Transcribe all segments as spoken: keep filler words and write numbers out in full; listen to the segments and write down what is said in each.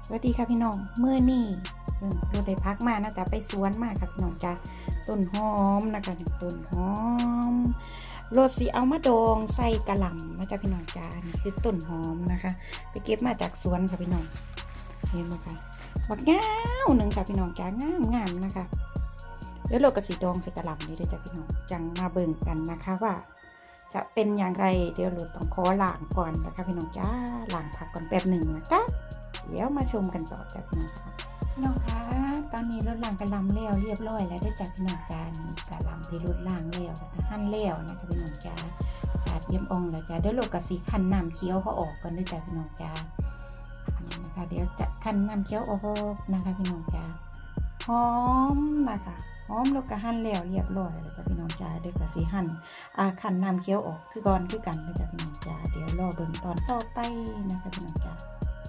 สวัสดีค่ะพี่น้องเมื่อนี่เราได้พักมานะจ๊ะไปสวนมาค่ะพี่น้องจ้าต้นหอมนะคะต้นหอมโรสสีเอามาดองใส่กระหล่ำนะจ๊ะพี่น้องจ้านี่คือต้นหอมนะคะไปเก็บมาจากสวนค่ะพี่น้องเห็นไหมคะบักเงาหนึ่งค่ะพี่น้องจ้างามงามนะคะแล้วเราก็สีดองใส่กระหล่ำนี่เลยจ้ะพี่น้องจังมาเบิ่งกันนะคะว่าจะเป็นอย่างไรเดี๋ยวเราต้องขอล้างก่อนนะคะพี่น้องจ้าล้างผักก่อนแป๊บหนึ่งนะคะเดี๋ยวมาชมกันต่อจ้ะพี่น้องค่ะพี่น้องคะตอนนี้รถล้างกระหล่ำแล้วเรียบร้อยแล้วได้จากพี่น้องจ้านี่กระหล่ำที่รถล้างแล้วหั่นแล้วนะคะพี่น้องจ้าสาดเยี่ยมอ่องแล้วจ้าเดี๋ยวเราก็สีคั้นน้ำเคี้ยวเขาออกก่อนด้วยจ้ะพี่น้องจ้านี่นะคะเดี๋ยวจะคั้นน้ำเคี้ยวออกนะคะพี่น้องจ้าหอมนะคะหอมแล้วก็หั่นแล้วเรียบร้อยแล้วจ้ะพี่น้องจ้าเดี๋ยวก็สีหั่นอ่าคั้นน้ำเคี้ยวออกคือก่อนคือกันด้วยจ้ะพี่น้องจ้าเดี๋ยวรอเบิ่งตอนต่อไปนะคะพี่น้องจ้า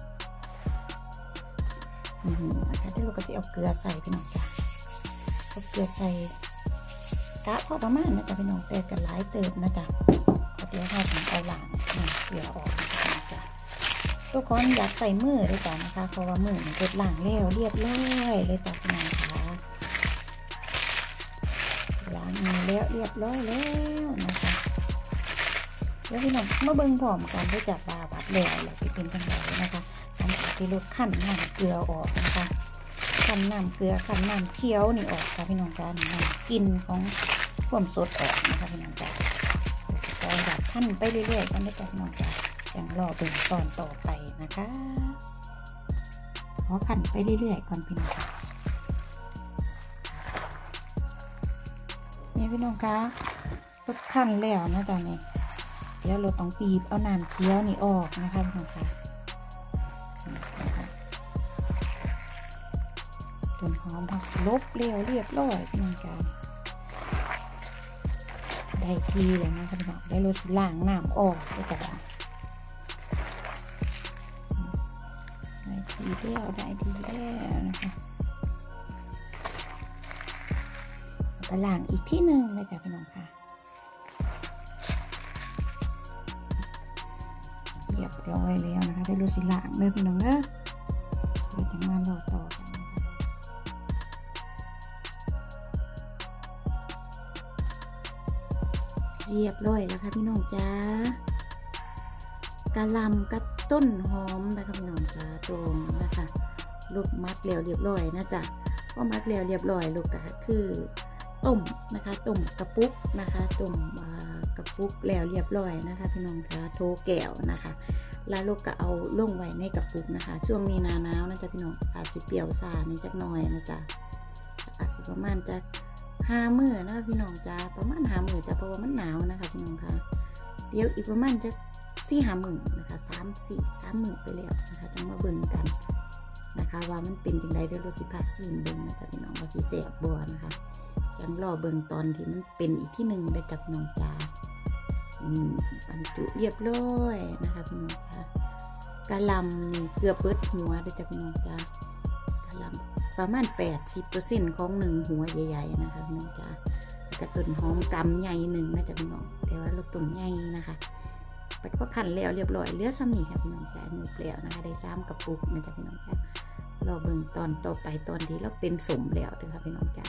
อืมนะคะเดี๋ยวเราก็จะเอาเกลือใส่พี่น้องจ้าเอาเกลือใส่กะพอประมาณนะจ๊ะพี่น้องแต่กันหลายเติบนะจ๊ะเดี๋ยวเราถึงเอาหลังเกลือออกนะจ๊ะพี่น้องจ้าทุกคนอยากใส่มือด้วยจ้ะนะคะเพราะว่ามือมันเกิดหลังแล้วเรียบร้อยเลยจ้ะพี่น้องค่ะล้างมือแล้วเรียบร้อยแล้วนะคะแล้วพี่น้องมาเบิ่งพร้อมกันด้วยจ้ะบาบัดแล้วแล้วที่เป็นจังไดนะคะที่ลดขั้นน้ำเกลือออกนะคะขั้นน้ำเกลือขั้นน้ำเคี้ยวนี่ออกค่ะพี่น้องจ้าน้ำกินของความสดออกนะคะพี่น้องจ้าก็แบบขั้นไปเรื่อยๆกันได้จากพี่น้องจ้าอย่างรอเป็นตอนต่อไปนะคะขอขั้นไปเรื่อยๆก่อนพี่น้องนี่พี่น้องคะลดขั้นแล้วนะจ๊ะนี่เดี๋ยวเราต้องบีบเอาน้ำเคี้ยวนี่ออกนะคะพี่น้องคะต้นหอมผักลบเรียวเรียบร้อยพี่น้องจ้าได้ทีเลยนะคะพี่น้องได้รสล้างน้ำออกได้จ้ะได้ทีแล้วได้ทีแล้วนะคะก็ล้างอีกที่หนึ่งเลยจ้ะพี่น้องค่ะเรียบร้อยแล้วนะคะได้รสล้างเลยพี่น้องเนอะเดี๋ยวจะมารอต่อเรียบร้อยแล้วค่ะพี่น้องจ้ากะหล่ำกับต้นหอมนะคะพี่น้องจ้าตรงนะคะลูกมัดแล้วเรียบร้อยนะจ๊ะก็มัดแล้วเรียบร้อยลูกก็คือต้มนะคะต้มกระปุกนะคะต้มกระปุกแล้วเรียบร้อยนะคะพี่น้องจ้าโถแก้วนะคะแล้วลูกก็เอาลงไว้ในกระปุกนะคะช่วงนี้หน้าหนาวนะจ๊ะพี่น้องอาจจะเปรี้ยวซ่าในจักหน่อยนะจ๊ะอาจจะประมาณจะห้ามื้อนะพี่น้องจ้าประมาณห้ามื้อจ้ะเพราะว่ามันหนาวนะคะพี่น้องค่ะเดี๋ยวอีกประมาณจะสี่ห้ามื้อนะคะสามสี่สามมื้อไปแล้วนะคะจังมาเบิ่งกันนะคะว่ามันเป็นจังไดเดี๋ยวเราสิพาซีมเบิ่งนะจ๊ะพี่น้องว่าสิแซ่บบ่นะคะจังรอเบิ่งตอนที่มันเป็นอีกที่หนึ่งได้จากพี่น้องจ้าอืมบรรจุเรียบร้อยนะคะพี่น้องจ้ากะหล่ำนี่เกือบเบิดหัวได้จากพี่น้องจ้ากะหล่ำประมาณ แปดสิบเปอร์เซ็นต์ ของหนึ่งหัวใหญ่ๆนะคะพี่น้องจ้ากระต้นหอมกำใหญ่หนึ่งนะจ๊ะพี่น้องแต่ว่าเราต้นใหญ่นะคะปัดก็ขันแล้วเรียบร้อยเหลือซ้ำนี่ค่ะพี่น้องจ้าหนูเปลี่ยวนะคะได้ซ้ำกระปุกนะจ๊ะพี่น้องจ้าเราเบิ่งตอนต่อไปตอนที่เราเป็นสมแล้วเลยค่ะพี่น้องจ้า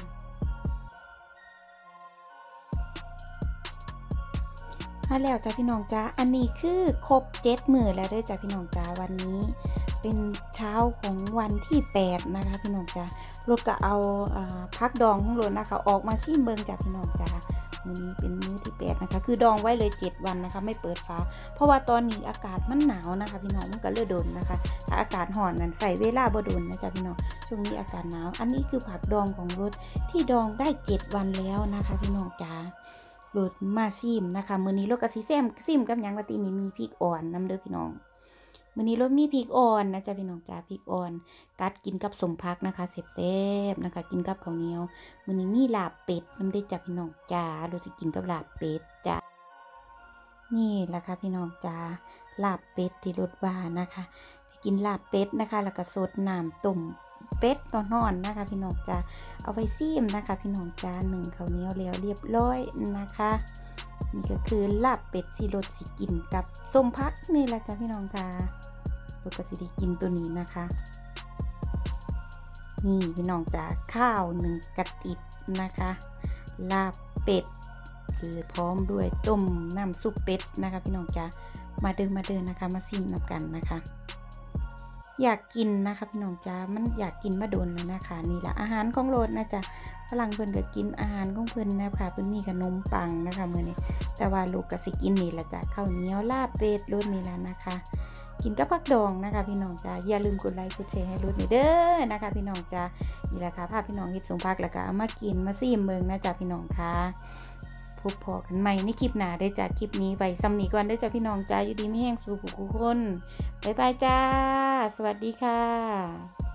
มาแล้วจ้ะพี่น้องจ้าอันนี้คือครบเจ็ดมื้อแล้วได้จ้ะพี่น้องจ้าวันนี้เป็นเช้าของวันที่แปดนะคะพี่น้องจ้ารถก็เอาพักดองของรถนะคะออกมาชิมเบิงจากพี่น้องจ้ามื้อนี้เป็นมื้อที่แปดนะคะคือดองไว้เลยเจ็ดวันนะคะไม่เปิดฝาเพราะว่าตอนนี้อากาศมันหนาวนะคะพี่น้องมันก็เลยโดนนะคะถ้าอากาศร้อนนั้นใส่เวลาบ่โดนนะจ๊ะพี่น้องช่วงนี้อากาศหนาวอันนี้คือผักดองของรถที่ดองได้เจ็ดวันแล้วนะคะพี่น้องจ้ารถมาซิมนะคะมื้อนี้รถก็สิแซมซิมกับหยังว่าตีนี้มีพริกอ่อนนำเด้อพี่น้องมื้อนี้รสมีพริกอ่อนนะจ๊ะพี่น้องจ้าพริกอ่อนกัดกินกับสมพักนะคะแซ่บๆนะคะกินกับข้าวเหนียวมื้อนี้มีลาบเป็ดน้ำได้จ้ะพี่น้องจ้ารสสิกินกับลาบเป็ดจ้ะนี่แหละค่ะพี่น้องจ้าลาบเป็ดที่รสว่านะคะกินลาบเป็ดนะคะแล้วก็สดน้ำต้มเป็ดนอนๆนะคะพี่น้องจ้าเอาไปซีมนะคะพี่น้องจ้าหนึ่งข้าวเหนียวแล้วเรียบร้อยนะคะนี่ก็คือลาบเป็ดที่รสสิกินกับส้มพักนี่แหละจ้ะพี่น้องจ้ารสก็สิได้กินตัวนี้นะคะนี่พี่น้องจ๋าข้าวหนึ่งกระติบนะคะลาบเป็ดหรือพร้อมด้วยต้มน้ำซุปเป็ดนะคะพี่น้องจ๋ามาเดินมาเดินนะคะมาซิมนับกันนะคะอยากกินนะคะพี่น้องจ๋ามันอยากกินมาโดนแล้วนะคะนี่แหละอาหารของโรดนะจ๊ะฝรั่งเพิ่นก็กินอาหารของเพิ่นนะคะเพิ่นมีขนมปังนะคะมื้อนี้แต่ว่าลูกก็สิกินนี่แหละจ้ะข้าวเหนียวลาบเป็ดโรดนี่แหละนะคะกินกับผักดองนะคะพี่น้องจ้าอย่าลืมกดไลค์กดแชร์ให้รุ่นนี่เด้อนะคะพี่น้องจ้านี่แหละค่ะพาพี่น้องเฮ็ดสมพักแล้วก็เอามากินมาซิมเบิ่งนะจ้าพี่น้องค่ะพบพอกันใหม่ในคลิปหน้าได้จ้าคลิปนี้ไว้ซ้ำนี้ก่อนได้จ้าพี่น้องจ้าอยู่ดีไม่แห้งสู่ผู้คนบ๊ายบายจ้าสวัสดีค่ะ